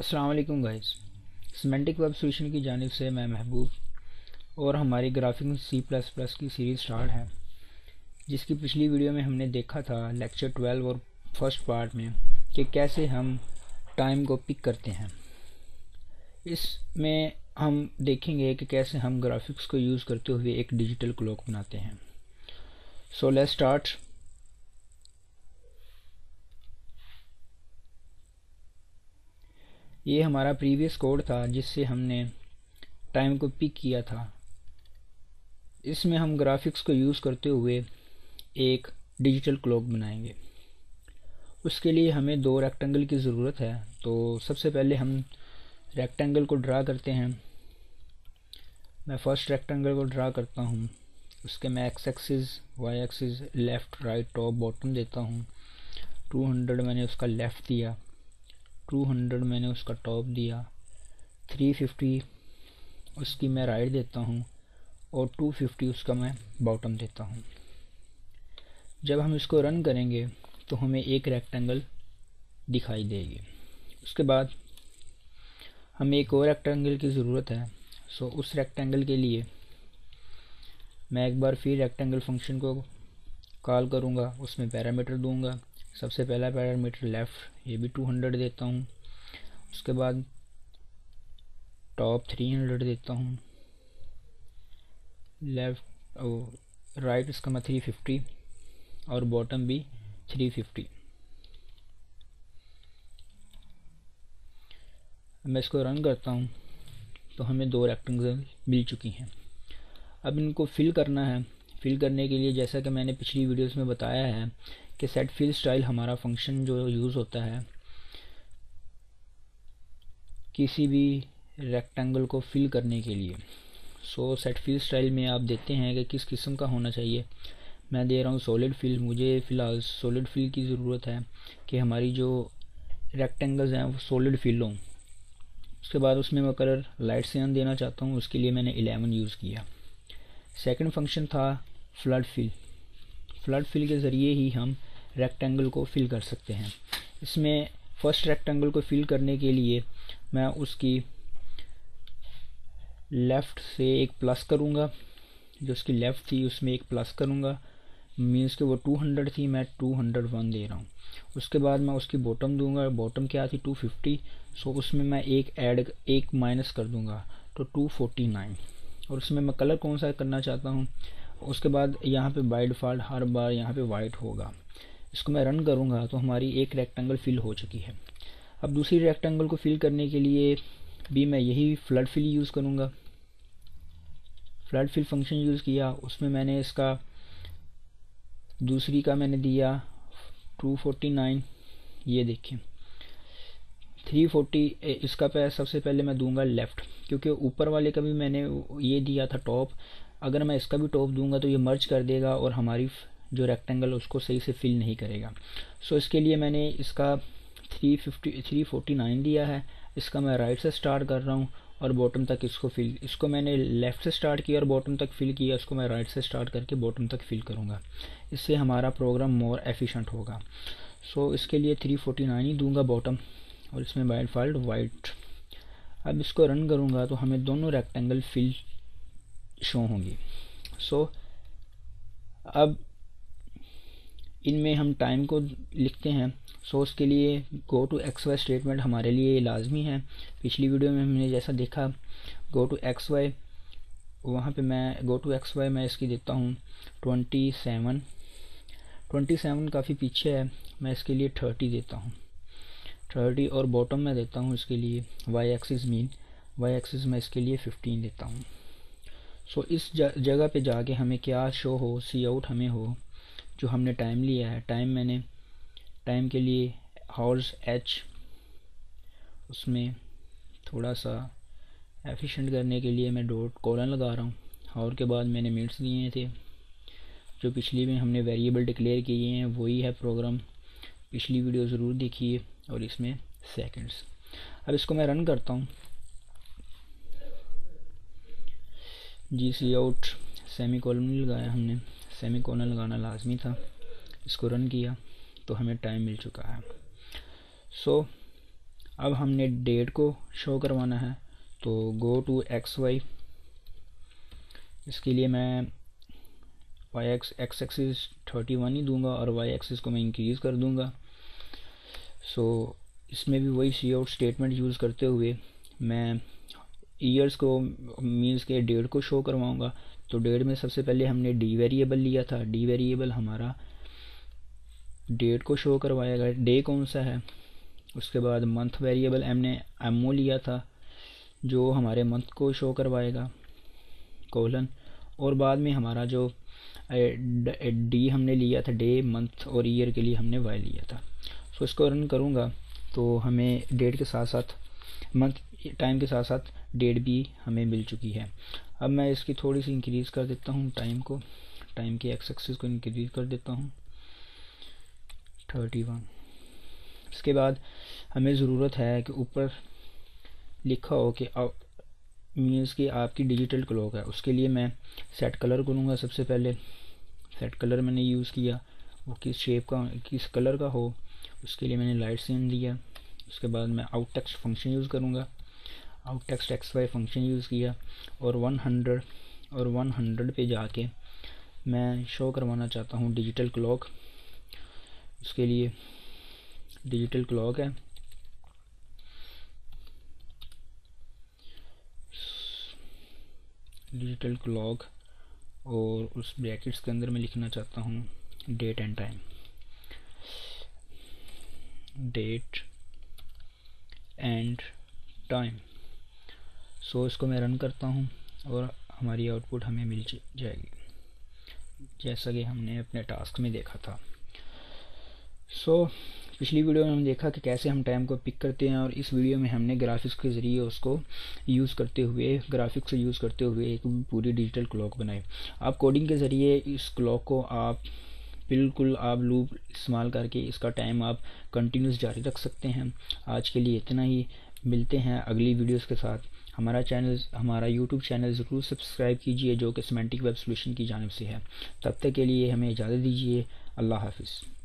अस्सलाम वालेकुम guys. Semantic web solution की जानिब से मैं महबूब और हमारी ग्राफिक C++ की सीरीज़ स्टार्ट है, जिसकी पिछली वीडियो में हमने देखा था लेक्चर 12 और फर्स्ट पार्ट में कि कैसे हम टाइम को पिक करते हैं। इसमें हम देखेंगे कि कैसे हम ग्राफिक्स को यूज़ करते हुए एक डिजिटल क्लॉक बनाते हैं। So let's start. ये हमारा प्रीवियस कोड था जिससे हमने टाइम को पिक किया था। इसमें हम ग्राफिक्स को यूज़ करते हुए एक डिजिटल क्लॉक बनाएंगे। उसके लिए हमें दो रेक्टेंगल की ज़रूरत है। तो सबसे पहले हम रेक्टेंगल को ड्रा करते हैं। मैं फर्स्ट रेक्टेंगल को ड्रा करता हूँ। उसके मैं X axis, Y axis, left, right, top, bottom देता हूँ। 200 मैंने उसका लेफ़्ट दिया, 200 मैंने उसका टॉप दिया, 350 उसकी मैं राइट देता हूँ और 250 उसका मैं बॉटम देता हूँ। जब हम इसको रन करेंगे तो हमें एक रेक्टेंगल दिखाई देगी। उसके बाद हमें एक और रेक्टेंगल की ज़रूरत है। सो उस रेक्टेंगल के लिए मैं एक बार फिर रेक्टेंगल फंक्शन को कॉल करूँगा, उसमें पैरामीटर दूंगा। सबसे पहला पैरामीटर लेफ़्ट, ये भी 200 देता हूँ। उसके बाद टॉप 300 देता हूँ, लेफ़्ट राइट इसका मैं 350 और बॉटम भी 350। मैं इसको रन करता हूँ तो हमें दो रेक्टेंगल मिल चुकी हैं। अब इनको फिल करना है। फिल करने के लिए जैसा कि मैंने पिछली वीडियोस में बताया है कि सेट फिल स्टाइल हमारा फंक्शन जो यूज़ होता है किसी भी रेक्टेंगल को फिल करने के लिए। सो सेट फिल स्टाइल में आप देते हैं कि किस किस्म का होना चाहिए। मैं दे रहा हूँ सॉलिड फिल। मुझे फ़िलहाल सॉलिड फिल की ज़रूरत है कि हमारी जो रेक्टेंगल्स हैं वो सॉलिड फिल हों। उसके बाद उसमें मैं कलर लाइट सियान देना चाहता हूँ, उसके लिए मैंने 11 यूज़ किया। सेकंड फंक्शन था फ्लड फिल। फ्लड फिल के ज़रिए ही हम रेक्टेंगल को फिल कर सकते हैं। इसमें फर्स्ट रेक्टेंगल को फिल करने के लिए मैं उसकी लेफ़्ट से एक प्लस करूँगा, जो उसकी लेफ़्ट थी उसमें एक प्लस करूँगा, मीन्स कि वो 200 थी, मैं 201 दे रहा हूँ। उसके बाद मैं उसकी बॉटम दूंगा। बॉटम क्या थी 250, सो उसमें मैं एक माइनस कर दूंगा तो 249। और उसमें मैं कलर कौन सा करना चाहता हूँ। उसके बाद यहाँ पे बाय डिफ़ॉल्ट हर बार यहाँ पे वाइट होगा। इसको मैं रन करूँगा तो हमारी एक रेक्टेंगल फिल हो चुकी है। अब दूसरी रेक्टेंगल को फिल करने के लिए भी मैं यही फ्लड फिल यूज़ करूँगा। फ्लड फिल फंक्शन यूज़ किया, उसमें मैंने इसका दूसरी का मैंने दिया 249। ये देखें 340 इसका सबसे पहले मैं दूंगा लेफ़्ट, क्योंकि ऊपर वाले का भी मैंने ये दिया था टॉप। अगर मैं इसका भी टॉप दूंगा तो ये मर्ज कर देगा और हमारी जो रेक्टेंगल उसको सही से फिल नहीं करेगा। सो इसके लिए मैंने इसका 349 दिया है। इसका मैं राइट से स्टार्ट कर रहा हूँ और बॉटम तक इसको मैंने लेफ़्ट से स्टार्ट किया और बॉटम तक फिल किया। इसको मैं राइट से स्टार्ट करके बॉटम तक फिल करूँगा। इससे हमारा प्रोग्राम मोर एफिशिएंट होगा। सो इसके लिए 349 ही दूंगा बॉटम और इसमें बाय डिफ़ॉल्ट वाइट। अब इसको रन करूँगा तो हमें दोनों रेक्टेंगल फिल शो होंगी। सो अब इनमें हम टाइम को लिखते हैं। सो उसके लिए go to X Y statement हमारे लिए लाजमी है। पिछली वीडियो में हमने जैसा देखा गो टू एक्स वाई, वहाँ पे मैं गो टू एक्स वाई मैं इसकी देता हूँ 27 काफ़ी पीछे है, मैं इसके लिए 30 देता हूँ 30। और बॉटम में देता हूँ इसके लिए Y axis mean, Y axis में इसके लिए 15 देता हूँ। सो इस जगह पे जाके हमें क्या शो हो, सी आउट हमें हो जो हमने टाइम लिया है। टाइम के लिए हॉर्स एच, उसमें थोड़ा सा एफिशिएंट करने के लिए मैं डॉट कॉलन लगा रहा हूँ। और के बाद मैंने मिनट्स दिए थे, जो पिछली में हमने वेरिएबल डिक्लेयर किए हैं वही है प्रोग्राम। पिछली वीडियो ज़रूर देखिए। और इसमें सेकंड्स। अब इसको मैं रन करता हूँ। G C out semicolon नहीं लगाया हमने, सेमी कॉलन लगाना लाजमी था। इसको रन किया तो हमें टाइम मिल चुका है। सो अब हमने डेट को शो करवाना है, तो गो टू XY। इसके लिए मैं x एक्सिस 31 ही दूंगा और y एक्सिस को मैं इंक्रीज़ कर दूंगा। सो इसमें भी वही सी आउट स्टेटमेंट यूज़ करते हुए मैं ईयर्स को मीन्स के डेट को शो करवाऊंगा। तो डेट में सबसे पहले हमने डी वेरिएबल लिया था, डी वेरिएबल हमारा डेट को शो करवाएगा, डे कौन सा है। उसके बाद मंथ वेरिएबल हमने एमओ लिया था जो हमारे मंथ को शो करवाएगा, कोलन। और बाद में हमारा जो डी हमने लिया था डे, मंथ और ईयर के लिए हमने वाई लिया था। सो इसको रन करूँगा तो हमें डेट के साथ साथ मंथ टाइम के साथ साथ डेट भी हमें मिल चुकी है। अब मैं इसकी थोड़ी सी इंक्रीज़ कर देता हूँ टाइम को, टाइम की एक्स एक्सिस को इंक्रीज़ कर देता हूँ 31। इसके बाद हमें ज़रूरत है कि ऊपर लिखा हो कि मीन्स कि आपकी डिजिटल क्लॉक है। उसके लिए मैं सेट कलर करूँगा। सबसे पहले सेट कलर मैंने यूज़ किया, वो किस शेप का किस कलर का हो, उसके लिए मैंने लाइट सीन लिया। उसके बाद मैं आउट टेक्स्ट फंक्शन यूज़ करूँगा, out text XY function use किया और 100 पे जाके मैं शो करवाना चाहता हूँ डिजिटल क्लॉक। उसके लिए डिजिटल क्लॉक है, डिजिटल क्लॉक, और उस ब्रैकेट्स के अंदर मैं लिखना चाहता हूँ date and time, date and time. So इसको मैं रन करता हूँ और हमारी आउटपुट हमें मिल जाएगी जैसा कि हमने अपने टास्क में देखा था। सो पिछली वीडियो में हमने देखा कि कैसे हम टाइम को पिक करते हैं, और इस वीडियो में हमने ग्राफिक्स के ज़रिए उसको यूज़ करते हुए, ग्राफिक्स यूज़ करते हुए एक पूरी डिजिटल क्लॉक बनाई। आप कोडिंग के ज़रिए इस क्लॉक को आप बिल्कुल आप लूप इस्तेमाल करके इसका टाइम आप कंटिन्यूस जारी रख सकते हैं। आज के लिए इतना ही, मिलते हैं अगली वीडियोस के साथ। हमारा यूट्यूब चैनल ज़रूर सब्सक्राइब कीजिए जो कि सिमेंटिक वेब सॉल्यूशन की जानिब से है। तब तक के लिए हमें इजाज़त दीजिए। अल्लाह हाफिज़।